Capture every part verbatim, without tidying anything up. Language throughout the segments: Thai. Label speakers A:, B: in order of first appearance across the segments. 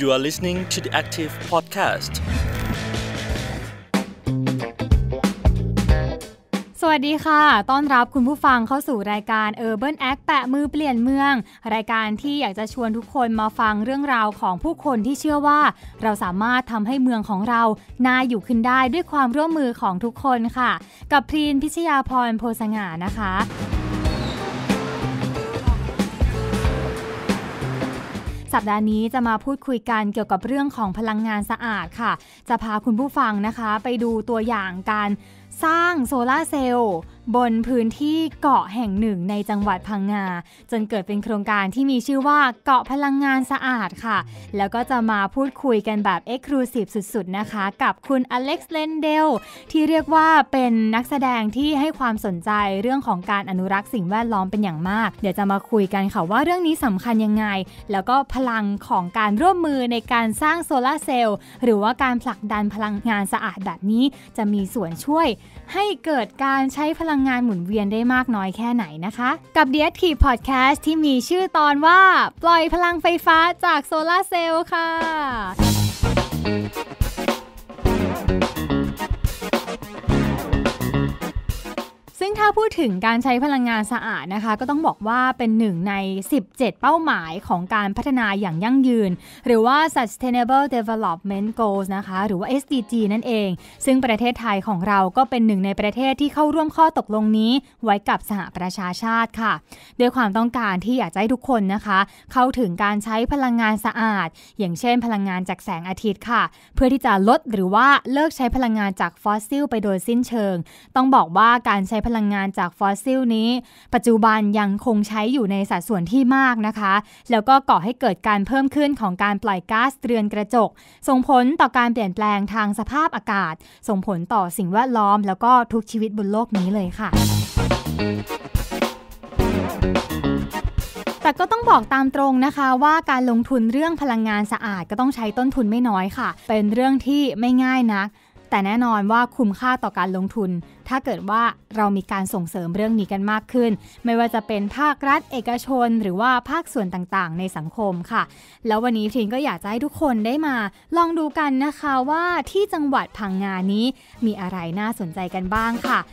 A: You are listening to the Active Podcast.
B: สวัสดีค่ะต้อนรับคุณผู้ฟังเข้าสู่รายการ Urban Act แปะมือเปลี่ยนเมืองรายการที่อยากจะชวนทุกคนมาฟังเรื่องราวของผู้คนที่เชื่อว่าเราสามารถทำให้เมืองของเราน่าอยู่ขึ้นได้ด้วยความร่วมมือของทุกคนค่ะกับพรีนพิชยาพรโพสง่านะคะสัปดาห์นี้จะมาพูดคุยกันเกี่ยวกับเรื่องของพลังงานสะอาดค่ะจะพาคุณผู้ฟังนะคะไปดูตัวอย่างการสร้างโซลาร์เซลล์บนพื้นที่เกาะแห่งหนึ่งในจังหวัดพังงาจนเกิดเป็นโครงการที่มีชื่อว่าเกาะพลังงานสะอาดค่ะแล้วก็จะมาพูดคุยกันแบบ Exclusive สุดๆนะคะกับคุณอเล็กซ์เลนเดลที่เรียกว่าเป็นนักแสดงที่ให้ความสนใจเรื่องของการอนุรักษ์สิ่งแวดล้อมเป็นอย่างมากเดี๋ยวจะมาคุยกันค่ะว่าเรื่องนี้สำคัญยังไงแล้วก็พลังของการร่วมมือในการสร้างโซลาร์เซลล์หรือว่าการผลักดันพลังงานสะอาดแบบนี้จะมีส่วนช่วยให้เกิดการใช้พลังงานหมุนเวียนได้มากน้อยแค่ไหนนะคะกับ The Active Podcast ที่มีชื่อตอนว่าปล่อยพลังไฟฟ้าจากโซลาร์เซลล์ค่ะซึ่งถ้าพูดถึงการใช้พลังงานสะอาดนะคะก็ต้องบอกว่าเป็นหนึ่งในสิบเจ็ดเป้าหมายของการพัฒนาอย่างยั่งยืนหรือว่า Sustainable Development Goals นะคะหรือว่า เอส ดี จี นั่นเองซึ่งประเทศไทยของเราก็เป็นหนึ่งในประเทศที่เข้าร่วมข้อตกลงนี้ไว้กับสหประชาชาติค่ะด้วยความต้องการที่อยากให้ทุกคนนะคะเข้าถึงการใช้พลังงานสะอาดอย่างเช่นพลังงานจากแสงอาทิตย์ค่ะเพื่อที่จะลดหรือว่าเลิกใช้พลังงานจากฟอสซิลไปโดยสิ้นเชิงต้องบอกว่าการใช้พลังงานจากฟอสซิลนี้ปัจจุบันยังคงใช้อยู่ในสัดส่วนที่มากนะคะแล้วก็ก่อให้เกิดการเพิ่มขึ้นของการปล่อยก๊าซเรือนกระจกส่งผลต่อการเปลี่ยนแปลงทางสภาพอากาศส่งผลต่อสิ่งแวดล้อมแล้วก็ทุกชีวิตบนโลกนี้เลยค่ะแต่ก็ต้องบอกตามตรงนะคะว่าการลงทุนเรื่องพลังงานสะอาดก็ต้องใช้ต้นทุนไม่น้อยค่ะเป็นเรื่องที่ไม่ง่ายนักแต่แน่นอนว่าคุ้มค่าต่อการลงทุนถ้าเกิดว่าเรามีการส่งเสริมเรื่องนี้กันมากขึ้นไม่ว่าจะเป็นภาครัฐเอกชนหรือว่าภาคส่วนต่างๆในสังคมค่ะแล้ววันนี้ทีนก็อยากจะให้ทุกคนได้มาลองดูกันนะคะว่าที่จังหวัดพังงานี้มีอะไรน่าสนใจกันบ้างค่ะ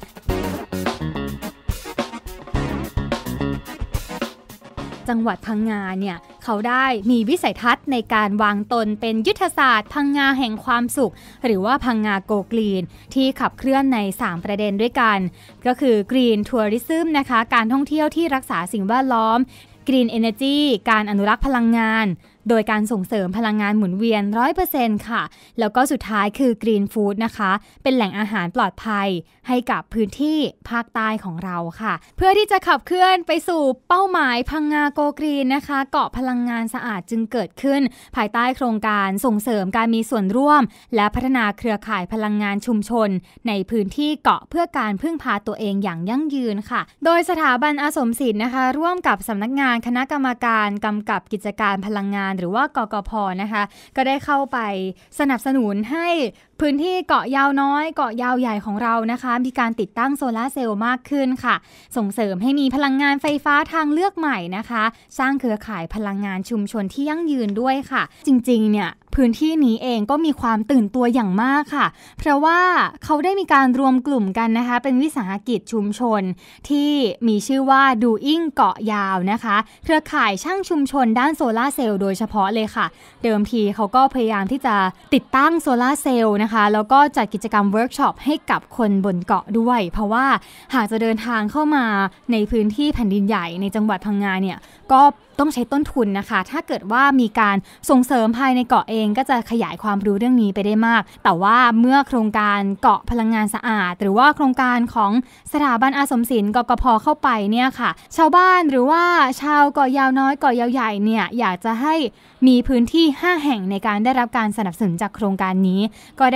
B: จังหวัดพังงาเนี่ยเขาได้มีวิสัยทัศน์ในการวางตนเป็นยุทธศาสตร์พังงาแห่งความสุขหรือว่าพังงาโกกรีนที่ขับเคลื่อนในสามประเด็นด้วยกันก็คือกรีนทัวริซึมนะคะการท่องเที่ยวที่รักษาสิ่งแวดล้อมกรีนเอเนอร์จีการอนุรักษ์พลังงานโดยการส่งเสริมพลังงานหมุนเวียน ร้อยเปอร์เซ็นต์ ค่ะแล้วก็สุดท้ายคือกรีนฟู้ดนะคะเป็นแหล่งอาหารปลอดภัยให้กับพื้นที่ภาคใต้ของเราค่ะเพื่อที่จะขับเคลื่อนไปสู่เป้าหมายพังงาโกกรีนนะคะเกาะพลังงานสะอาดจึงเกิดขึ้นภายใต้โครงการส่งเสริมการมีส่วนร่วมและพัฒนาเครือข่ายพลังงานชุมชนในพื้นที่เกาะเพื่อการพึ่งพาตัวเองอย่างยั่งยืนค่ะโดยสถาบันอาสมศิลป์นะคะร่วมกับสำนักงานคณะกรรมการกำกับกิจการพลังงานหรือว่ากกพ.นะคะก็ได้เข้าไปสนับสนุนให้พื้นที่เกาะยาวน้อยเกาะยาวใหญ่ของเรานะคะมีการติดตั้งโซลาร์เซลล์มากขึ้นค่ะส่งเสริมให้มีพลังงานไฟฟ้าทางเลือกใหม่นะคะสร้างเครือข่ายพลังงานชุมชนที่ยั่งยืนด้วยค่ะจริงๆเนี่ยพื้นที่นี้เองก็มีความตื่นตัวอย่างมากค่ะเพราะว่าเขาได้มีการรวมกลุ่มกันนะคะเป็นวิสาหกิจชุมชนที่มีชื่อว่า Doing เกาะยาวนะคะเครือข่ายช่างชุมชนด้านโซลาร์เซลล์โดยเฉพาะเลยค่ะเดิมทีเขาก็พยายามที่จะติดตั้งโซลาร์เซลล์นะคะแล้วก็จัดกิจกรรมเวิร์กช็อปให้กับคนบนเกาะด้วยเพราะว่าหากจะเดินทางเข้ามาในพื้นที่แผ่นดินใหญ่ในจังหวัดพังงาเนี่ยก็ต้องใช้ต้นทุนนะคะถ้าเกิดว่ามีการส่งเสริมภายในเกาะเองก็จะขยายความรู้เรื่องนี้ไปได้มากแต่ว่าเมื่อโครงการเกาะพลังงานสะอาดหรือว่าโครงการของสถาบันอาสมศิลป์กกพ.เข้าไปเนี่ยค่ะชาวบ้านหรือว่าชาวเกาะยาวน้อยเกาะยาวใหญ่เนี่ยอยากจะให้มีพื้นที่ห้าแห่งในการได้รับการสนับสนุนจากโครงการนี้ก็ได้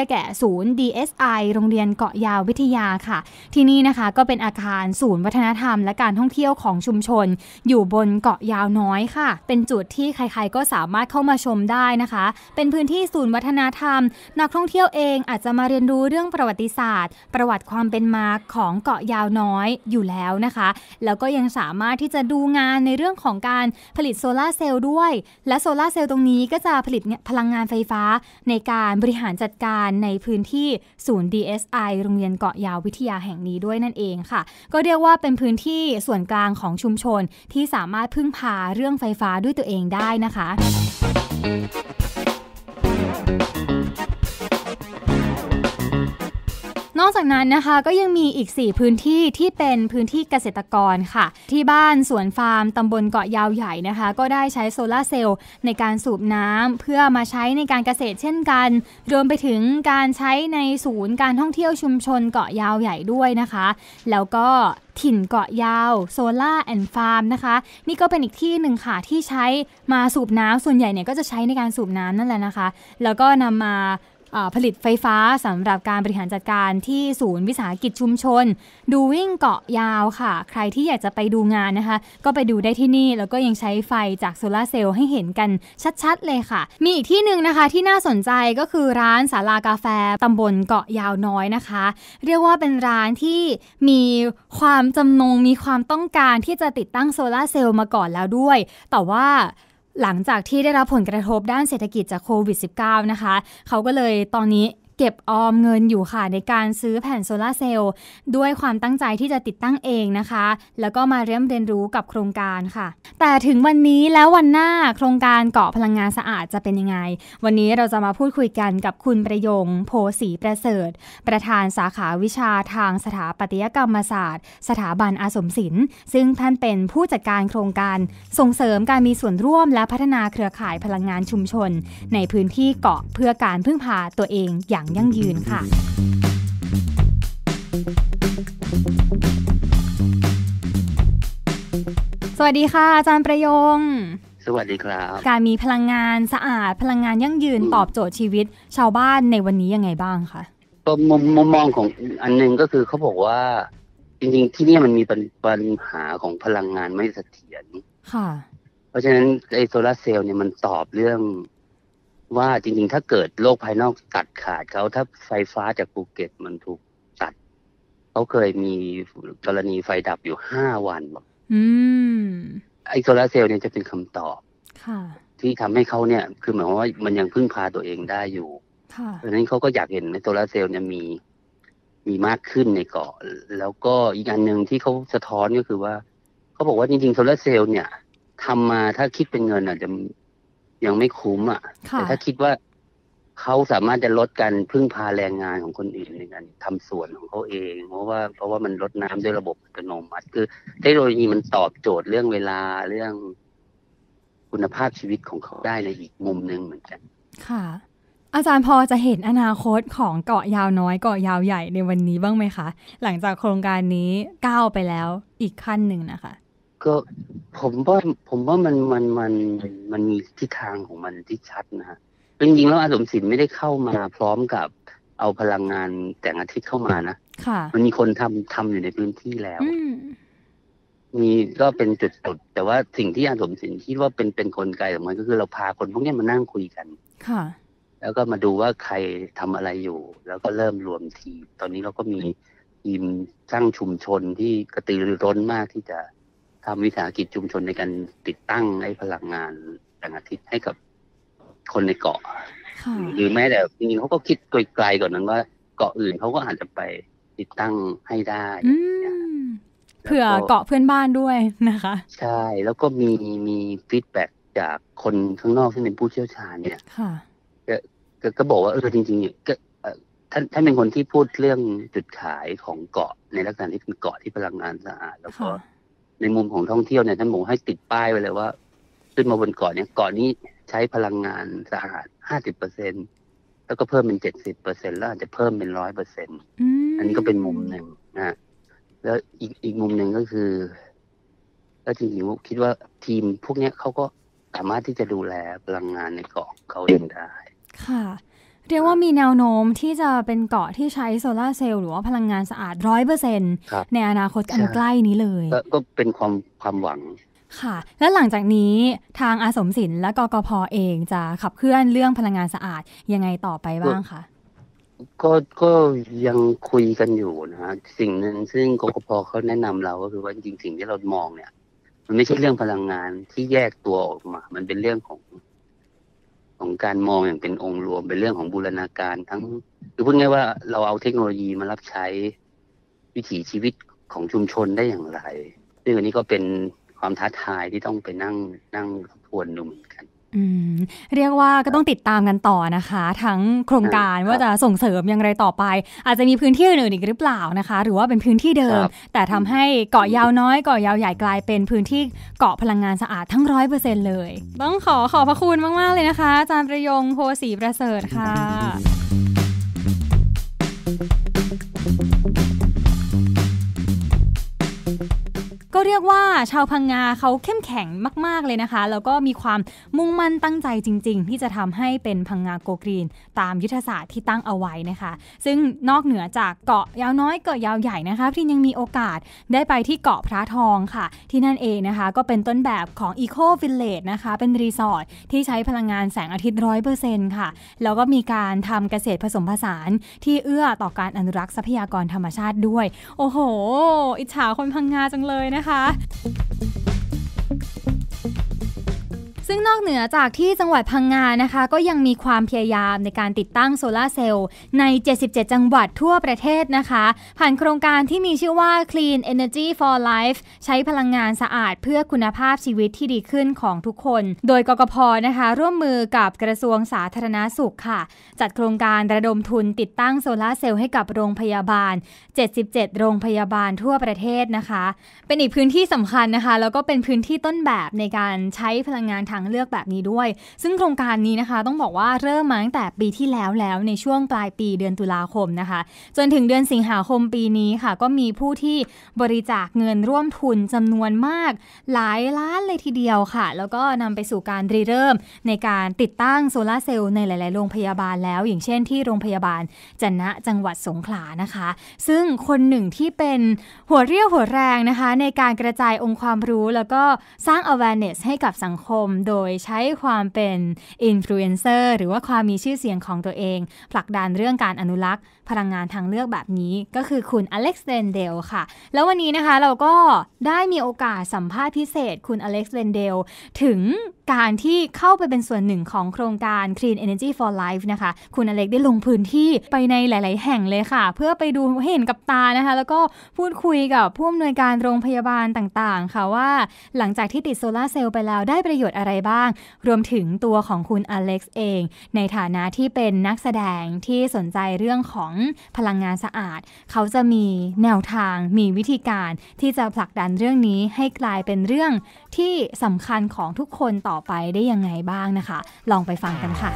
B: ได้แก่ศูนย์ ดี เอส ไอ โรงเรียนเกาะยาววิทยาค่ะที่นี่นะคะก็เป็นอาคารศูนย์วัฒนธรรมและการท่องเที่ยวของชุมชนอยู่บนเกาะยาวน้อยค่ะเป็นจุดที่ใครๆก็สามารถเข้ามาชมได้นะคะเป็นพื้นที่ศูนย์วัฒนธรรมนักท่องเที่ยวเองอาจจะมาเรียนรู้เรื่องประวัติศาสตร์ประวัติความเป็นมาของเกาะยาวน้อยอยู่แล้วนะคะแล้วก็ยังสามารถที่จะดูงานในเรื่องของการผลิตโซลาร์เซลล์ด้วยและโซลาร์เซลล์ตรงนี้ก็จะผลิตพลังงานไฟฟ้าในการบริหารจัดการในพื้นที่ศูนย์ ดี เอส ไอ โรงเรียนเกาะยาววิทยาแห่งนี้ด้วยนั่นเองค่ะก็เรียกว่าเป็นพื้นที่ส่วนกลางของชุมชนที่สามารถพึ่งพาเรื่องไฟฟ้าด้วยตัวเองได้นะคะนอกจากนั้นนะคะก็ยังมีอีกสี่พื้นที่ที่เป็นพื้นที่เกษตรกรค่ะที่บ้านสวนฟาร์มตำบลเกาะยาวใหญ่นะคะก็ได้ใช้โซลาร์เซลล์ในการสูบน้ำเพื่อมาใช้ในการเกษตรเช่นกันรวมไปถึงการใช้ในศูนย์การท่องเที่ยวชุมชนเกาะยาวใหญ่ด้วยนะคะแล้วก็ถิ่นเกาะยาวโซล่าแอนด์ฟาร์มนะคะนี่ก็เป็นอีกที่หนึ่งค่ะที่ใช้มาสูบน้ำส่วนใหญ่เนี่ยก็จะใช้ในการสูบน้ำนั่นแหละนะคะแล้วก็นำมาผลิตไฟฟ้าสำหรับการบริหารจัดการที่ศูนย์วิสาหกิจชุมชนดูวิ่งเกาะยาวค่ะใครที่อยากจะไปดูงานนะคะก็ไปดูได้ที่นี่แล้วก็ยังใช้ไฟจากโซลาร์เซลล์ให้เห็นกันชัดๆเลยค่ะมีอีกที่หนึ่งนะคะที่น่าสนใจก็คือร้านศาลากาแฟตำบลเกาะยาวน้อยนะคะเรียกว่าเป็นร้านที่มีความจำนงมีความต้องการที่จะติดตั้งโซลาร์เซลล์มาก่อนแล้วด้วยแต่ว่าหลังจากที่ได้รับผลกระทบด้านเศรษฐกิจจากโควิด สิบเก้า นะคะเขาก็เลยตอนนี้เก็บออมเงินอยู่ค่ะในการซื้อแผ่นโซลาร์เซลล์ด้วยความตั้งใจที่จะติดตั้งเองนะคะแล้วก็มาเริ่มเรียนรู้กับโครงการค่ะแต่ถึงวันนี้แล้ววันหน้าโครงการเกาะพลังงานสะอาดจะเป็นยังไงวันนี้เราจะมาพูดคุยกันกับคุณประยงโพศรีประเสริฐประธานสาขาวิชาทางสถาปัตยกรรมศาสตร์สถาบันอาสมศิลป์ซึ่งท่านเป็นผู้จัดการโครงการส่งเสริมการมีส่วนร่วมและพัฒนาเครือข่ายพลังงานชุมชนในพื้นที่เกาะเพื่อการพึ่งพาตัวเองอย่างยั่งยืนค่ะสวัสดีค่ะอาจารย์ประยง
C: สวัสดีครับ
B: การมีพลังงานสะอาดพลังงานยั่งยืนตอบโจทย์ชีวิตชาวบ้านในวันนี้ยังไงบ้างคะ
C: ก็มุมมองของอันนึงก็คือเขาบอกว่าจริงๆที่นี่มันมีปัญหาของพลังงานไม่เสถียร
B: ค่ะ
C: เพราะฉะนั้นไอ้โซลาร์เซลล์เนี่ยมันตอบเรื่องว่าจริงๆถ้าเกิดโลกภายนอกตัดขาดเขาถ้าไฟฟ้าจากภูเก็ตมันถูกตัดเขาเคยมีกรณีไฟดับอยู่ห้าวันบอก
B: อืม
C: ไอ้โซลาร์เซลล์เนี่ยจะเป็นคำตอบ
B: ค่ะ
C: ที่ทำให้เขาเนี่ยคือหมายความว่ามันยังพึ่งพาตัวเองได้อยู่
B: ค่ะ
C: เพราะฉะนั้นเขาก็อยากเห็นในโซลาร์เซลล์เนี่ยมีมีมากขึ้นในเกาะแล้วก็อีกอันนึงที่เขาสะท้อนก็คือว่าเขาบอกว่าจริงๆโซลาร์เซลล์เนี่ยทำมาถ้าคิดเป็นเงินอาจจะยังไม่คุ้มอ่ะแต่ถ้าคิดว่าเขาสามารถจะลดการพึ่งพาแรงงานของคนอื่นในการทำสวนของเขาเองเพราะว่าเพราะว่ามันลดน้ำด้วยระบบอัตโนมัติคือเทคโนโลยีมันตอบโจทย์เรื่องเวลาเรื่องคุณภาพชีวิตของเขาได้ในอีกมุมนึงเหมือนกัน
B: ค่ะอาจารย์พอจะเห็นอนาคตของเกาะยาวน้อยเกาะยาวใหญ่ในวันนี้บ้างไหมคะหลังจากโครงการนี้ก้าวไปแล้วอีกขั้นหนึ่งนะคะ
C: ก็ผมว่าผมว่ามันมันมันมันมีทิศทางของมันที่ชัดนะฮะจริงๆแล้วอาสมศิลป์ไม่ได้เข้ามาพร้อมกับเอาพลังงานแสงอาทิตย์เข้ามานะมันมีคนทำทำอยู่ในพื้นที่แล้วมีก็เป็นจุดๆแต่ว่าสิ่งที่อาสมศิลป์คิดว่าเป็นเป็นกลไกของมันก็คือเราพาคนพวกนี้มานั่งคุยกัน
B: ค่ะ
C: แล้วก็มาดูว่าใครทำอะไรอยู่แล้วก็เริ่มรวมทีมตอนนี้เราก็มีทีมสร้างชุมชนที่กระตือรือร้นมากที่จะทำวิสาหกิจชุมชนในการติดตั้งไอ้พลังงานแสงอาทิตย์ให้กับคนในเกาะหรือแม้แต่จริงๆเขาก็คิดไกลๆก่อนนั้นว่าเกาะอื่นเขาก็อาจจะไปติดตั้งให้ได้
B: เผื่อเกาะเพื่อนบ้านด้วยนะคะ
C: ใช่แล้วก็มีมีฟีดแบ็กจากคนข้างนอกที่เป็นผู้เชี่ยวชาญเนี่ยก็ก็บอกว่าเออจริงๆเนี่ยก็ท่านท่านเป็นคนที่พูดเรื่องจุดขายของเกาะในลักษณะที่เป็นเกาะที่พลังงานสะอาดแล้วก็ในมุมของท่องเที่ยวเนี่ยท่านบอกให้ติดป้ายไว้เลยว่าขึ้นมาบนเกาะเนี่ยเกาะนี้ใช้พลังงานสะอาด ห้าสิบเปอร์เซ็นต์ แล้วก็เพิ่มเป็น เจ็ดสิบเปอร์เซ็นต์ แล้วอาจจะเพิ่มเป็น หนึ่งร้อยเปอร์เซ็นต์ อันนี้ก็เป็นมุมหนึ่งนะแล้วอีกอีกมุมหนึ่งก็คือแล้วจริงๆคิดว่าทีมพวกนี้เขาก็สามารถที่จะดูแลพลังงานในเกาะเขาเองได้
B: ค่ะเรียกว่ามีแนวโน้มที่จะเป็นเกาะที่ใช้โซลาร์เซลล์หรือว่าพลังงานสะอาด ร้อยเปอร์เซ็นต์ ในอนาคตอันใกล้นี้เลย
C: ก็เป็นความความหวัง
B: ค่ะและหลังจากนี้ทางอาสมศิลป์และกกพ.เองจะขับเคลื่อนเรื่องพลังงานสะอาดยังไงต่อไปบ้างคะ
C: ก็ก็ยังคุยกันอยู่นะฮะสิ่งหนึ่งซึ่งกกพ.เขาแนะนำเราก็คือว่าจริงๆสิ่งที่เรามองเนี่ยมันไม่ใช่เรื่องพลังงานที่แยกตัวออกมามันเป็นเรื่องของของการมองอย่างเป็นองค์รวมเป็นเรื่องของบูรณาการทั้งคือพูดง่ายว่าเราเอาเทคโนโลยีมารับใช้วิถีชีวิตของชุมชนได้อย่างไรซึ่งอันนี้ก็เป็นความท้าทายที่ต้องไปนั่งนั่งทวนดูเหมือนกัน
B: อืมเรียกว่าก็ต้องติดตามกันต่อนะคะทั้งโครงการว่าจะส่งเสริมอย่างไรต่อไปอาจจะมีพื้นที่อื่นอีกหรือเปล่านะคะหรือว่าเป็นพื้นที่เดิมแต่ทำให้เกาะยาวน้อยเกาะยาวใหญ่กลายเป็นพื้นที่เกาะพลังงานสะอาดทั้ง ร้อยเปอร์เซ็นต์ เลยต้องขอขอบพระคุณมากๆเลยนะคะอาจารย์ประยงโพสีประเสริฐค่ะก็เรียกว่าชาวพังงาเขาเข้มแข็งมากๆเลยนะคะแล้วก็มีความมุ่งมั่นตั้งใจจริงๆที่จะทำให้เป็นพังงาโกกรีนตามยุทธศาสตร์ที่ตั้งเอาไว้นะคะซึ่งนอกเหนือจากเกาะยาวน้อยเกาะยาวใหญ่นะคะพี่ยังมีโอกาสได้ไปที่เกาะพระทองค่ะที่นั่นเองนะคะก็เป็นต้นแบบของ Eco Village นะคะเป็นรีสอร์ทที่ใช้พลังงานแสงอาทิตย์ ร้อยเปอร์เซ็นต์ ค่ะแล้วก็มีการทำเกษตรผสมผสานที่เอื้อต่อการอนุรักษ์ทรัพยากรธรรมชาติด้วยโอ้โหอิจฉาคนพังงาจังเลยนะคะซึ่งนอกเหนือจากที่จังหวัดพังงานะคะก็ยังมีความพยายามในการติดตั้งโซลาร์เซลล์ในเจ็ดสิบเจ็ดจังหวัดทั่วประเทศนะคะผ่านโครงการที่มีชื่อว่า Clean Energy for Life ใช้พลังงานสะอาดเพื่อคุณภาพชีวิตที่ดีขึ้นของทุกคนโดยกกพ.นะคะร่วมมือกับกระทรวงสาธารณสุขค่ะจัดโครงการระดมทุนติดตั้งโซลาร์เซลล์ให้กับโรงพยาบาลเจ็ดสิบเจ็ดโรงพยาบาลทั่วประเทศนะคะเป็นอีกพื้นที่สำคัญนะคะแล้วก็เป็นพื้นที่ต้นแบบในการใช้พลังงานทางเลือกแบบนี้ด้วยซึ่งโครงการนี้นะคะต้องบอกว่าเริ่มมาตั้งแต่ปีที่แล้วแล้วในช่วงปลายปีเดือนตุลาคมนะคะจนถึงเดือนสิงหาคมปีนี้ค่ะก็มีผู้ที่บริจาคเงินร่วมทุนจำนวนมากหลายล้านเลยทีเดียวค่ะแล้วก็นำไปสู่การริเริ่มในการติดตั้งโซลาร์เซลล์ในหลายๆโรงพยาบาลแล้วอย่างเช่นที่โรงพยาบาลจะนะจังหวัดสงขลานะคะซึ่งคนหนึ่งที่เป็นหัวเรี่ยวหัวแรงนะคะในการกระจายองค์ความรู้แล้วก็สร้าง awareness ให้กับสังคมโดยใช้ความเป็นอินฟลูเอนเซอร์หรือว่าความมีชื่อเสียงของตัวเองผลักดันเรื่องการอนุรักษ์พลังงานทางเลือกแบบนี้ก็คือคุณอเล็กซ์ เรนเดลค่ะแล้ววันนี้นะคะเราก็ได้มีโอกาสสัมภาษณ์พิเศษคุณอเล็กซ์ เรนเดลถึงการที่เข้าไปเป็นส่วนหนึ่งของโครงการ Clean Energy for Life นะคะคุณอเล็กซ์ได้ลงพื้นที่ไปในหลายๆแห่งเลยค่ะเพื่อไปดูให้เห็นกับตานะคะแล้วก็พูดคุยกับผู้อำนวยการโรงพยาบาลต่างๆค่ะว่าหลังจากที่ติดโซลาร์เซลล์ไปแล้วได้ประโยชน์อะไรบ้างรวมถึงตัวของคุณอเล็กซ์เองในฐานะที่เป็นนักแสดงที่สนใจเรื่องของพลังงานสะอาดเขาจะมีแนวทางมีวิธีการที่จะผลักดันเรื่องนี้ให้กลายเป็นเรื่องที่สำคัญของทุกคนต่อไปได้ยังไงบ้างนะคะลองไปฟังกันค่ะ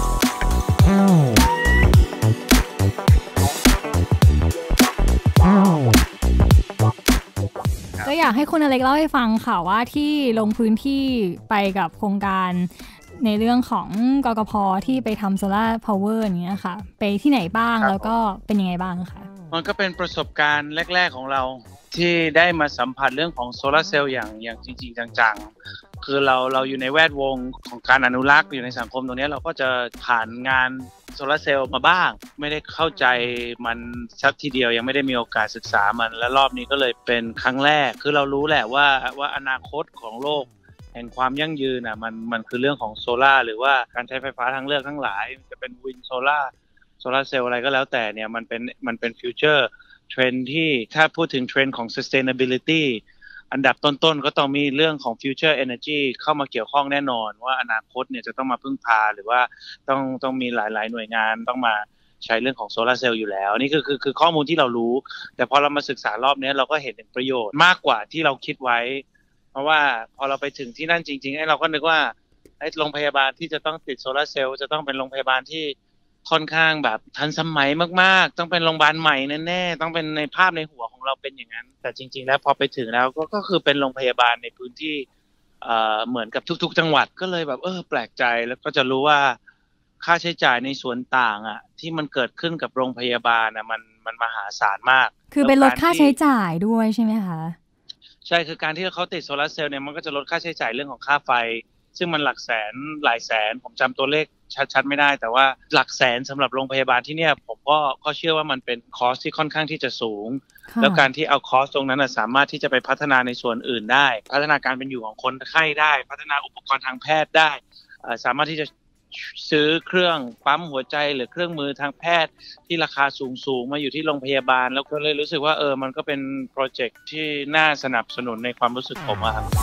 B: ก็อยากให้คุณอเล็กเล่าให้ฟังค่ะว่าที่ลงพื้นที่ไปกับโครงการในเรื่องของกกพ.ที่ไปทำโซล่าพาวเวอร์อย่างเงี้ยค่ะไปที่ไหนบ้างแล้วก็เป็นยังไงบ้างคะ
D: มันก็เป็นประสบการณ์แรกๆของเราที่ได้มาสัมผัสเรื่องของโซลาร์เซลล์อย่างอย่างจริงๆจังๆคือเราเราอยู่ในแวดวงของการอนุรักษ์อยู่ในสังคมตรงนี้เราก็จะผ่านงานโซลาร์เซลล์มาบ้างไม่ได้เข้าใจมันสักทีเดียวยังไม่ได้มีโอกาสศึกษามันและรอบนี้ก็เลยเป็นครั้งแรกคือเรารู้แหละว่าว่าอนาคตของโลกแห่งความยั่งยืนอ่ะมันมันคือเรื่องของโซล่าหรือว่าการใช้ไฟฟ้าทางเลือกทั้งหลายจะเป็นวินโซล่าโซล่าเซลล์อะไรก็แล้วแต่เนี่ยมันเป็นมันเป็นฟิวเจอร์เทรนด์ที่ถ้าพูดถึงเทรนด์ของ sustainability อันดับต้นๆก็ต้องมีเรื่องของ future energy เข้ามาเกี่ยวข้องแน่นอนว่าอนาคตเนี่ยจะต้องมาพึ่งพาหรือว่าต้องต้องมีหลายๆหน่วยงานต้องมาใช้เรื่องของโซลาร์เซลล์อยู่แล้วนี่คือคือคือข้อมูลที่เรารู้แต่พอเรามาศึกษารอบนี้เราก็เห็นถึงประโยชน์มากกว่าที่เราคิดไว้เพราะว่าพอเราไปถึงที่นั่นจริงๆไอ้เราก็นึกว่าไอ้โรงพยาบาลที่จะต้องติดโซลาร์เซลล์จะต้องเป็นโรงพยาบาลที่ค่อนข้างแบบทันสมัยมากๆต้องเป็นโรงพยาบาลใหม่แน่ๆต้องเป็นในภาพในหัวของเราเป็นอย่างนั้นแต่จริงๆแล้วพอไปถึงแล้วก็ก็คือเป็นโรงพยาบาลในพื้นที่เอ่อเหมือนกับทุกๆจังหวัดก็เลยแบบเออแปลกใจแล้วก็จะรู้ว่าค่าใช้จ่ายในส่วนต่างอ่ะที่มันเกิดขึ้นกับโรงพยาบาลอ่ะมันมันมหาศาลมาก
B: คือเป็นลดค่าใช้จ่ายด้วยใช่ไหมคะ
D: ใช่คือการที่เขาติดโซลาร์เซลล์เนี่ยมันก็จะลดค่าใช้จ่ายเรื่องของค่าไฟซึ่งมันหลักแสนหลายแสนผมจำตัวเลขชัดๆไม่ได้แต่ว่าหลักแสนสำหรับโรงพยาบาลที่เนี่ยผมก็ก็เชื่อว่ามันเป็นคอสที่ค่อนข้างที่จะสูงแล้วการที่เอาคอสตรงนั้นสามารถที่จะไปพัฒนาในส่วนอื่นได้พัฒนาการเป็นอยู่ของคนไข้ได้พัฒนาอุปกรณ์ทางแพทย์ได้สามารถที่จะซื้อเครื่องปั๊มหัวใจหรือเครื่องมือทางแพทย์ที่ราคาสูงๆมาอยู่ที่โรงพยาบาลแล้วก็เลยรู้สึกว่าเออมันก็เป็นโปรเจกต์ที่น่าสนับสนุนในความรู้สึกผมอะครับ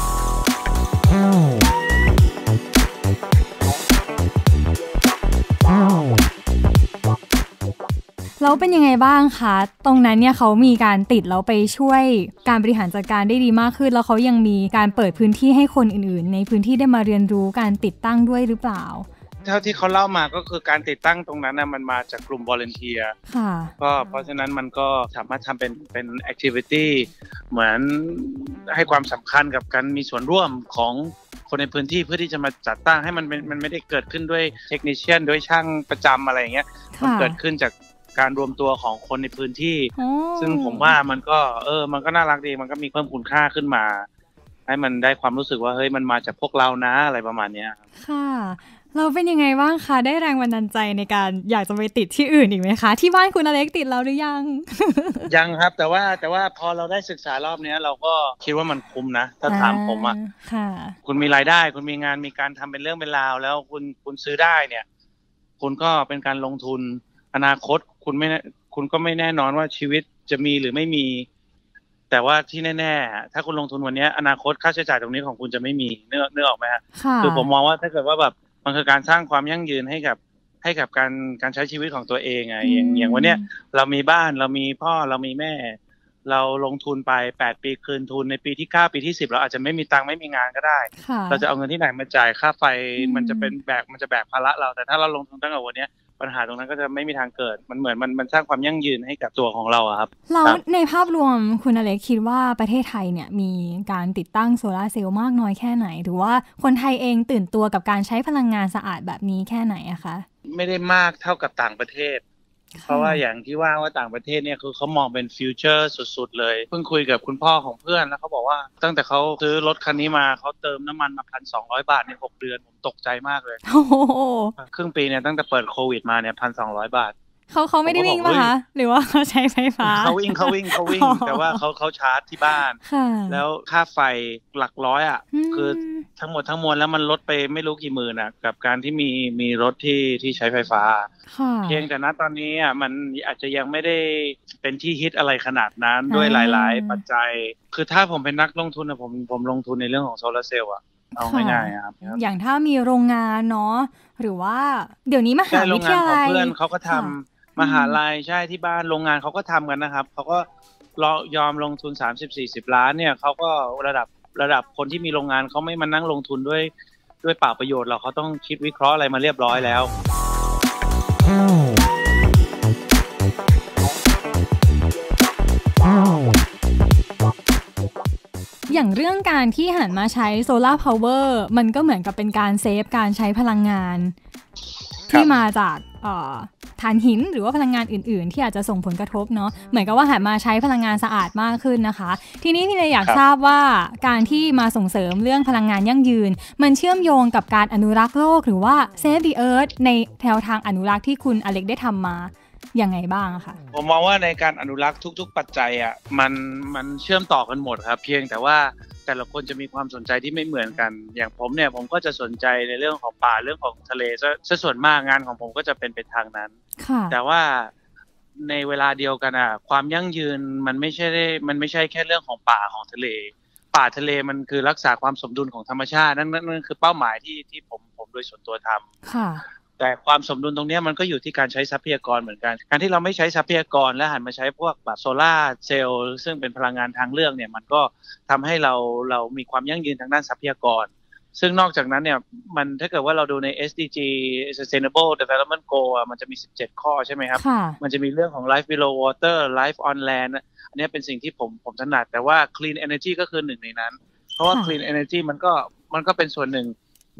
B: แล้วเป็นยังไงบ้างคะตรงนั้นเนี่ยเขามีการติดแล้วไปช่วยการบริหารจัดการได้ดีมากขึ้นแล้วเขายังมีการเปิดพื้นที่ให้คนอื่นๆในพื้นที่ได้มาเรียนรู้การติดตั้งด้วยหรือเปล่า
D: เท่าที่เขาเล่ามาก็คือการติดตั้งตรงนั้นนะมันมาจากกลุ่ม volunteer
B: ค่ะ
D: ก็เพราะฉะนั้นมันก็สามารถทำเป็นเป็น activity เหมือนให้ความสำคัญกับการมีส่วนร่วมของคนในพื้นที่เพื่อที่จะมาจัดตั้งให้มันมันไม่ได้เกิดขึ้นด้วยเทคนิชเชียนด้วยช่างประจำอะไรอย่างเงี้ยมันเกิดขึ้นจากการรวมตัวของคนในพื้นที่ซึ่งผมว่ามันก็เออมันก็น่ารักดีมันก็มีเพิ่มคุณค่าขึ้นมาให้มันได้ความรู้สึกว่าเฮ้ยมันมาจากพวกเรานะอะไรประมาณนี้
B: ค่ะเราเป็นยังไงบ้างคะได้แรงบันดาลใจในการอยากจะไปติดที่อื่นอีกไหมคะที่บ้านคุณอเล็กติดแล้วหรือยัง
D: ยังครับแต่ว่าแต่ว่าพอเราได้ศึกษารอบนี้เราก็คิดว่ามันคุ้มนะถ้าถามผมอ่ะคุณมีรายได้คุณมีงานมีการทำเป็นเรื่องเป็นราวแล้วคุณคุณซื้อได้เนี่ยคุณก็เป็นการลงทุนอนาคตคุณไม่คุณก็ไม่แน่นอนว่าชีวิตจะมีหรือไม่มีแต่ว่าที่แน่ๆถ้าคุณลงทุนวันนี้อนาคตค่าใช้จ่ายตรงนี้ของคุณจะไม่มีเนื้อเนื้อออกไหมฮะคือผมมองว่าถ้าเกิดว่าแบบมันคือการสร้างความยั่งยืนให้กับให้กับการการใช้ชีวิตของตัวเองไงอย่างอย่างวันเนี้ยเรามีบ้านเรามีพ่อเรามีแม่เราลงทุนไปแปดปีคืนทุนในปีที่เก้าปีที่สิบเราอาจจะไม่มีตังค์ไม่มีงานก็ได้เราจะเอาเงินที่ไหนมาจ่ายค่าไฟมันจะเป็นแบกมันจะแบกภาระเราแต่ถ้าเราลงทุนตั้งแต่วันนี้ปัญหาตรงนั้นก็จะไม่มีทางเกิดมันเหมือนมันมันสร้างความยั่งยืนให้กับตัวของเราอะครับ
B: แล้วในภาพรวมคุณอเล็กคิดว่าประเทศไทยเนี่ยมีการติดตั้งโซลาร์เซลล์มากน้อยแค่ไหนหรือว่าคนไทยเองตื่นตัวกับการใช้พลังงานสะอาดแบบนี้แค่ไหนอะคะ
D: ไม่ได้มากเท่ากับต่างประเทศเพราะว่าอย่างที่ว่าว่าต่างประเทศเนี่ยคือเขามองเป็นฟิวเจอร์สุดๆเลยเพิ่งคุยกับคุณพ่อของเพื่อนแล้วเขาบอกว่าตั้งแต่เขาซื้อรถคันนี้มาเขาเติมน้ำมันมา หนึ่งพันสองร้อย บาทในหกเดือนผมตกใจมากเลยโอ้โหครึ่งปีเนี่ยตั้งแต่เปิดโควิดมาเนี่ย หนึ่งพันสองร้อย บาท
B: เขาเขาไม่ได้วิ่งป่ะคะหรือว่าเขาใช้ไฟฟ้า
D: เขาวิ่งเขาวิ่งเขาวิ่งแต่ว่าเขาเขาชาร์จที่บ้านแล้วค่าไฟหลักร้อยอ่ะคือทั้งหมดทั้งมวลแล้วมันลดไปไม่รู้กี่หมื่นอ่ะกับการที่มีมีรถที่ที่ใช้ไฟฟ้าเพียงแต่ณตอนนี้อ่ะมันอาจจะยังไม่ได้เป็นที่ฮิตอะไรขนาดนั้นด้วยหลายๆปัจจัยคือถ้าผมเป็นนักลงทุนนะผมผมลงทุนในเรื่องของโซลาร์เซลล์อ่ะเอาง่ายๆครับ
B: อย่างถ้ามีโรงงานเนาะหรือว่าเดี๋ยวนี้มหาวิทยาลัย
D: เพื่อนเขาก็ทำมหาลัยใช่ที่บ้านโรงงานเขาก็ทำกันนะครับเขาก็ยอมลงทุน สามสิบถึงสี่สิบ ล้านเนี่ยเขาก็ระดับระดับคนที่มีโรงงานเขาไม่มานั่งลงทุนด้วยด้วยเปล่าประโยชน์หรอกเขาต้องคิดวิเคราะห์อะไรมาเรียบร้อยแล้ว
B: อย่างเรื่องการที่หันมาใช้โซล่าพาวเวอร์มันก็เหมือนกับเป็นการเซฟการใช้พลังงานที่มาจากถ่านหินหรือว่าพลังงานอื่นๆที่อาจจะส่งผลกระทบเนาะเหมือนกับว่าหันมาใช้พลังงานสะอาดมากขึ้นนะคะทีนี้พี่เลยอยากทราบว่าการที่มาส่งเสริมเรื่องพลังงานยั่งยืนมันเชื่อมโยงกับการอนุรักษ์โลกหรือว่า Save the Earth ในแนวทางอนุรักษ์ที่คุณอเล็กได้ทำมายังไงบ้างคะ
D: ผมมองว่าในการอนุรักษ์ทุกๆปัจจัยอ่ะมันมันเชื่อมต่อกันหมดครับเพียงแต่ว่าแต่ละคนจะมีความสนใจที่ไม่เหมือนกันอย่างผมเนี่ยผมก็จะสนใจในเรื่องของป่าเรื่องของทะเลซะส่วนมากงานของผมก็จะเป็นไปทางนั้นแต่ว่าในเวลาเดียวกันอ่ะความยั่งยืนมันไม่ใช่ได้มันไม่ใช่แค่เรื่องของป่าของทะเลป่าทะเลมันคือรักษาความสมดุลของธรรมชาตินั่นนั่นคือเป้าหมายที่ที่ผมผมโดยส่วนตัวทำแต่ความสมดุลตรงนี้มันก็อยู่ที่การใช้ทรัพยากรเหมือนกันการที่เราไม่ใช้ทรัพยากรและหันมาใช้พวกแบบโซล่าเซลล์ซึ่งเป็นพลังงานทางเลือกเนี่ยมันก็ทำให้เราเรามีความยั่งยืนทางด้านทรัพยากรซึ่งนอกจากนั้นเนี่ยมันถ้าเกิดว่าเราดูใน เอส ดี จี Sustainable Development Goal มันจะมีสิบเจ็ดข้อใช่ไหมครับมันจะมีเรื่องของ Life Below Water Life on Land อันนี้เป็นสิ่งที่ผมผมถนัดแต่ว่า Clean Energy ก็คือหนึ่งในนั้นเพราะว่า Clean Energy มันก็มันก็เป็นส่วนหนึ่ง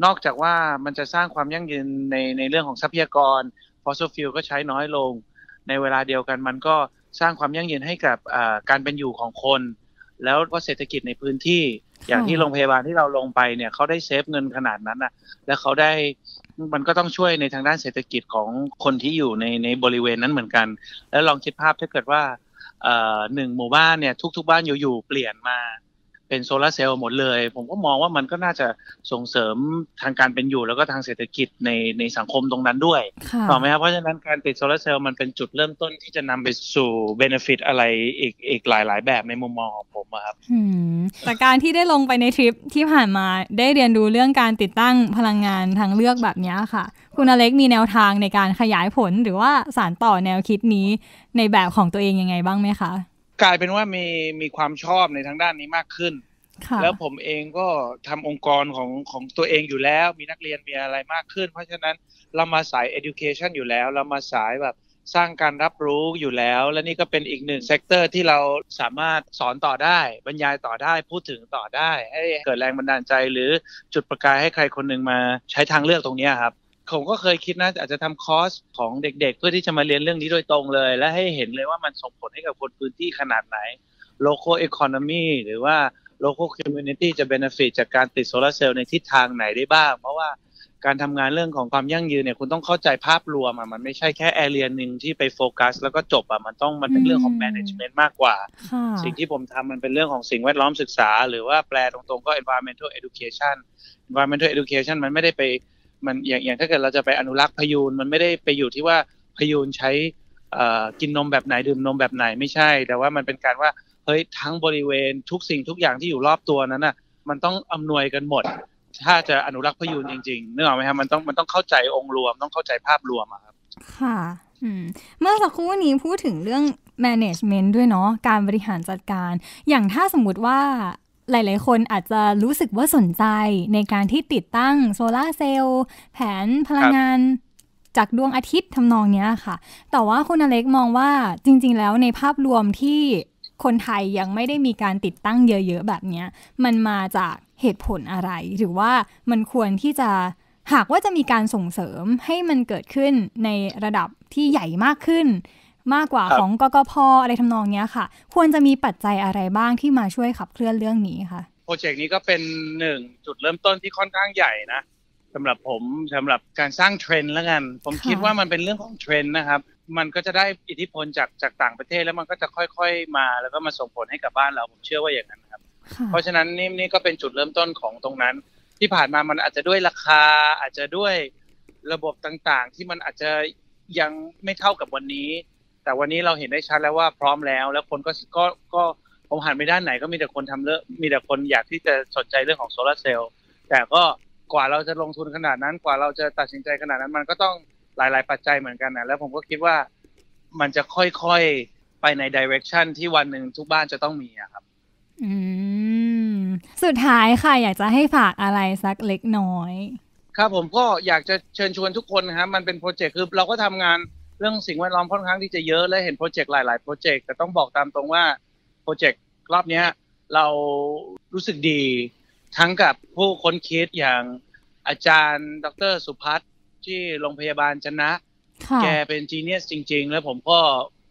D: นอกจากว่ามันจะสร้างความยั่งยืนในในเรื่องของทรัพยากร fossil fuel ก็ใช้น้อยลงในเวลาเดียวกันมันก็สร้างความยั่งยืนให้กับการเป็นอยู่ของคนแล้วก็เศรษฐกิจในพื้นที่อย่างที่โรงพยาบาลที่เราลงไปเนี่ยเขาได้เซฟเงินขนาดนั้นนะแล้วเขาได้มันก็ต้องช่วยในทางด้านเศรษฐกิจของคนที่อยู่ในในบริเวณนั้นเหมือนกันแล้วลองคิดภาพถ้าเกิดว่าเอ่อหนึ่งหมู่บ้านเนี่ยทุกๆบ้านอยู่ๆเปลี่ยนมาเป็นโซลาร์เซลล์หมดเลยผมก็มองว่ามันก็น่าจะส่งเสริมทางการเป็นอยู่แล้วก็ทางเศรษฐกิจในในสังคมตรงนั้นด้วยถูกไหมครับเพราะฉะนั้นการติดโซลาร์เซลล์มันเป็นจุดเริ่มต้นที่จะนำไปสู่เบเนฟิตอะไรอีกอีกหลายๆแบบในมุมมองของผมครับ
B: จากการที่ได้ลงไปในทริปที่ผ่านมาได้เรียนรู้เรื่องการติดตั้งพลังงานทางเลือกแบบนี้ค่ะคุณอเล็กมีแนวทางในการขยายผลหรือว่าสานต่อแนวคิดนี้ในแบบของตัวเองยังไงบ้างไหมคะ
D: กลายเป็นว่ามีมีความชอบในทางด้านนี้มากขึ้นแล้วผมเองก็ทำองค์กรของของตัวเองอยู่แล้วมีนักเรียนมีอะไรมากขึ้นเพราะฉะนั้นเรามาสาย education อยู่แล้วเรามาสายแบบสร้างการรับรู้อยู่แล้วและนี่ก็เป็นอีกหนึ่งเซกเตอร์ที่เราสามารถสอนต่อได้บรรยายต่อได้พูดถึงต่อได้ให้เกิดแรงบันดาลใจหรือจุดประกายให้ใครคนหนึ่งมาใช้ทางเลือกตรงนี้ครับผมก็เคยคิดนะอาจจะทำคอร์สของเด็กๆเพื่อที่จะมาเรียนเรื่องนี้โดยตรงเลยและให้เห็นเลยว่ามันส่งผลให้กับคนพื้นที่ขนาดไหน local economy หรือว่าlocal community จะ benefit จากการติดโซลาร์เซลล์ในทิศทางไหนได้บ้างเพราะว่าการทำงานเรื่องของความยั่งยืนเนี่ยคุณต้องเข้าใจภาพรวมอ่ะมันไม่ใช่แค่ area นึงที่ไปโฟกัสแล้วก็จบอ่ะมันต้องมันเป็นเรื่องของ management มากกว่าสิ่งที่ผมทำมันเป็นเรื่องของสิ่งแวดล้อมศึกษาหรือว่าแปลตรงๆก็ environmental education environmental education มันไม่ได้ไปมันอย่างอย่างถ้าเกิดเราจะไปอนุรักษ์พยูนมันไม่ได้ไปอยู่ที่ว่าพยูนใช้อ่ากินนมแบบไหนดื่มนมแบบไหนไม่ใช่แต่ว่ามันเป็นการว่าเฮ้ยทั้งบริเวณทุกสิ่งทุกอย่างที่อยู่รอบตัวนั้นน่ะมันต้องอำนวยกันหมดถ้าจะอนุรักษ์พยูนจริงๆนึกออกไหมครับมันต้องมันต้องเข้าใจองค์รวมต้องเข้าใจภาพรวมอะครับ
B: ค่ะเมื่อสักครู่นี้พูดถึงเรื่อง management ด้วยเนาะการบริหารจัดการอย่างถ้าสมมุติว่าหลายๆคนอาจจะรู้สึกว่าสนใจในการที่ติดตั้งโซลาร์เซลล์แผนพลังงานจากดวงอาทิตย์ทำนองนี้ค่ะแต่ว่าคุณอเล็กมองว่าจริงๆแล้วในภาพรวมที่คนไทยยังไม่ได้มีการติดตั้งเยอะๆแบบนี้มันมาจากเหตุผลอะไรหรือว่ามันควรที่จะหากว่าจะมีการส่งเสริมให้มันเกิดขึ้นในระดับที่ใหญ่มากขึ้นมากกว่าของกกพ.อะไรทำนองนี้ค่ะควรจะมีปัจจัยอะไรบ้างที่มาช่วยขับเคลื่อนเรื่องนี้ค่ะ
D: โปรเจกต์นี้ก็เป็นหนึ่งจุดเริ่มต้นที่ค่อนข้างใหญ่นะสำหรับผมสำหรับการสร้างเทรนด์แล้วกันผมคิดว่ามันเป็นเรื่องของเทรนด์นะครับมันก็จะได้อิทธิพลจากจากต่างประเทศแล้วมันก็จะค่อยๆมาแล้วก็มาส่งผลให้กับบ้านเราผมเชื่อว่าอย่างนั้นครับเพราะฉะนั้นนี่นี่ก็เป็นจุดเริ่มต้นของตรงนั้นที่ผ่านมามันอาจจะด้วยราคาอาจจะด้วยระบบต่างๆที่มันอาจจะยังไม่เท่ากับวันนี้แต่วันนี้เราเห็นได้ชัดแล้วว่าพร้อมแล้วแล้วคนก็ก็ก็ผมหันไปด้านไหนก็มีแต่คนทำเรื่องมีแต่คนอยากที่จะสนใจเรื่องของโซลาร์เซลล์แต่ก็กว่าเราจะลงทุนขนาดนั้นกว่าเราจะตัดสินใจขนาดนั้นมันก็ต้องหลายๆปัจจัยเหมือนกันนะแล้วผมก็คิดว่ามันจะค่อยๆไปใน direction ที่วันหนึ่งทุกบ้านจะต้องมีอะครับ
B: อืมสุดท้ายค่ะอยากจะให้ฝากอะไรสักเล็กน้อย
D: ครับผมก็อยากจะเชิญชวนทุกคนนะครับมันเป็นโปรเจกต์คือเราก็ทำงานเรื่องสิ่งแวดล้อมค่อนข้างที่จะเยอะและเห็นโปรเจกต์หลายๆโปรเจกต์แต่ต้องบอกตามตรงว่าโปรเจกต์รอบนี้เรารู้สึกดีทั้งกับผู้ค้นคิดอย่างอาจารย์ดร.สุพัฒน์ที่โรงพยาบาลจนะแกเป็นจีเนียสจริงๆแล้วผมก็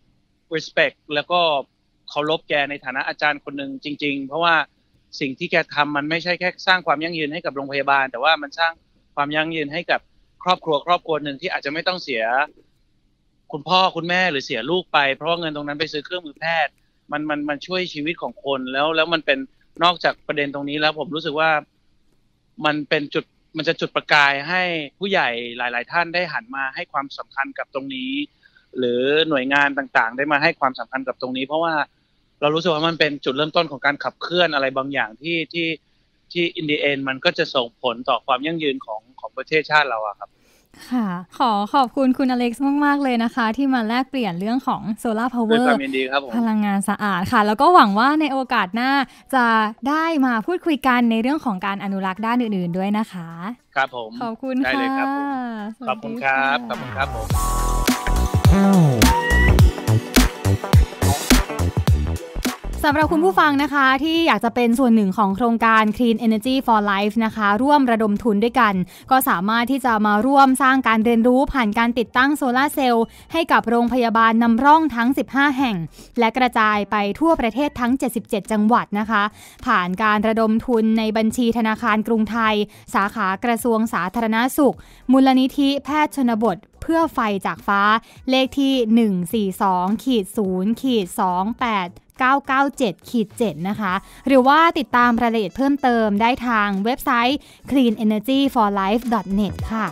D: respect แล้วก็เคารพแกในฐานะอาจารย์คนหนึ่งจริงๆเพราะว่าสิ่งที่แกทำมันไม่ใช่แค่สร้างความยั่งยืนให้กับโรงพยาบาลแต่ว่ามันสร้างความยั่งยืนให้กับครอบครัวครอบครัวหนึ่งที่อาจจะไม่ต้องเสียคุณพ่อคุณแม่หรือเสียลูกไปเพราะว่าเงินตรงนั้นไปซื้อเครื่องมือแพทย์มันมันมันช่วยชีวิตของคนแล้วแล้วมันเป็นนอกจากประเด็นตรงนี้แล้วผมรู้สึกว่ามันเป็นจุดมันจะจุดประกายให้ผู้ใหญ่หลายๆท่านได้หันมาให้ความสำคัญกับตรงนี้หรือหน่วยงานต่างๆได้มาให้ความสำคัญกับตรงนี้เพราะว่าเรารู้สึกว่ามันเป็นจุดเริ่มต้นของการขับเคลื่อนอะไรบางอย่างที่ที่ที่อินดีเอ็นมันก็จะส่งผลต่อความยั่งยืนของของประเทศชาติเราอะครับ
B: ค่ะขอขอบคุณคุณอเล็กซ์มากๆเลยนะคะที่มาแลกเปลี่ยนเรื่องของโซลาร์พาวเวอร์พลังงานสะอาดค่ะแล้วก็หวังว่าในโอกาสหน้าจะได้มาพูดคุยกันในเรื่องของการอนุรักษ์ด้านอื่นๆด้วยนะคะ
D: ครับผม
B: ขอบคุณค่ะได้เลยครับ
D: ขอบคุณครับขอบคุณครับผม
B: สำหรับคุณผู้ฟังนะคะที่อยากจะเป็นส่วนหนึ่งของโครงการ Clean Energy for Life นะคะร่วมระดมทุนด้วยกันก็สามารถที่จะมาร่วมสร้างการเรียนรู้ผ่านการติดตั้งโซลาร์เซลล์ให้กับโรงพยาบาลนำร่องทั้งสิบห้าแห่งและกระจายไปทั่วประเทศทั้งเจ็ดสิบเจ็ดจังหวัดนะคะผ่านการระดมทุนในบัญชีธนาคารกรุงไทยสาขากระทรวงสาธารณสุขมูลนิธิแพทย์ชนบทเพื่อไฟจากฟ้าเลขที่ หนึ่ง สี่ สอง ศูนย์ สอง แปด เก้า เก้า เจ็ด เจ็ด นะคะหรือว่าติดตามรายละเอียดเพิ่มเติมได้ทางเว็บไซต์ คลีนเอเนอร์จีฟอร์ไลฟ์ ดอท เน็ต ค่ะ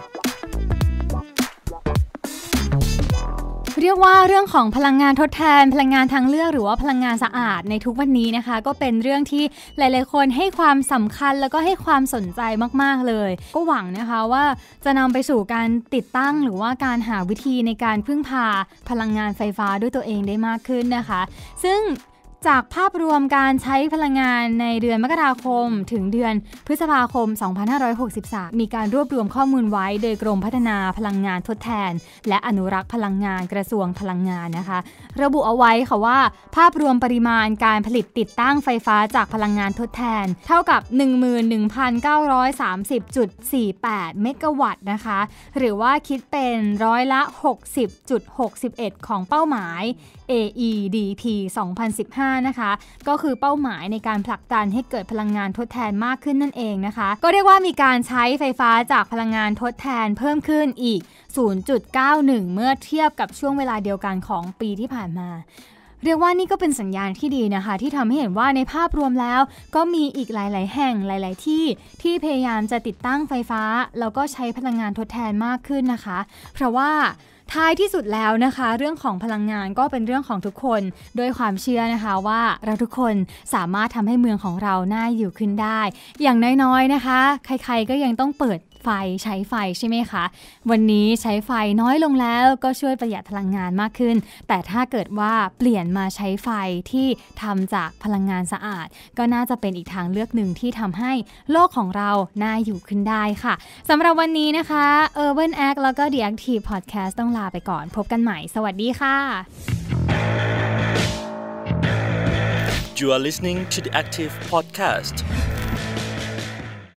B: เรียกว่าเรื่องของพลังงานทดแทนพลังงานทางเลือกหรือว่าพลังงานสะอาดในทุกวันนี้นะคะก็เป็นเรื่องที่หลายๆคนให้ความสำคัญแล้วก็ให้ความสนใจมากๆเลยก็หวังนะคะว่าจะนำไปสู่การติดตั้งหรือว่าการหาวิธีในการพึ่งพาพลังงานไฟฟ้าด้วยตัวเองได้มากขึ้นนะคะซึ่งจากภาพรวมการใช้พลังงานในเดือนมกราคมถึงเดือนพฤษภาคมสองพันห้าร้อยหกสิบสามมีการรวบรวมข้อมูลไว้โดยกรมพัฒนาพลังงานทดแทนและอนุรักษ์พลังงานกระทรวงพลังงานนะคะระบุเอาไว้ค่ะว่าภาพรวมปริมาณการผลิตติดตั้งไฟฟ้าจากพลังงานทดแทนเท่ากับ หนึ่งหมื่นหนึ่งพันเก้าร้อยสามสิบจุดสี่แปด เมกะวัตต์นะคะหรือว่าคิดเป็นร้อยละ หกสิบจุดหกสิบเอ็ด ของเป้าหมาย เอ อี ดี พี สองพันสิบห้านะคะก็คือเป้าหมายในการผลักดันให้เกิดพลังงานทดแทนมากขึ้นนั่นเองนะคะก็เรียกว่ามีการใช้ไฟฟ้าจากพลังงานทดแทนเพิ่มขึ้นอีก ศูนย์จุดเก้าหนึ่ง เมื่อเทียบกับช่วงเวลาเดียวกันของปีที่ผ่านมาเรียกว่านี่ก็เป็นสัญญาณที่ดีนะคะที่ทำให้เห็นว่าในภาพรวมแล้วก็มีอีกหลายๆแห่งหลายๆที่ที่พยายามจะติดตั้งไฟฟ้าแล้วก็ใช้พลังงานทดแทนมากขึ้นนะคะเพราะว่าท้ายที่สุดแล้วนะคะเรื่องของพลังงานก็เป็นเรื่องของทุกคนด้วยความเชื่อนะคะว่าเราทุกคนสามารถทำให้เมืองของเราน่าอยู่ขึ้นได้อย่างน้อยๆนะคะใครๆก็ยังต้องเปิดไฟใช้ไฟใช่ไหมคะวันนี้ใช้ไฟน้อยลงแล้วก็ช่วยประหยัดพลังงานมากขึ้นแต่ถ้าเกิดว่าเปลี่ยนมาใช้ไฟที่ทำจากพลังงานสะอาดก็น่าจะเป็นอีกทางเลือกหนึ่งที่ทำให้โลกของเราน่าอยู่ขึ้นได้ค่ะสำหรับวันนี้นะคะ Urban Act แล้วก็ The Active Podcast ต้องลาไปก่อนพบกันใหม่สวัสดีค่ะ
A: You are listening to the Active Podcast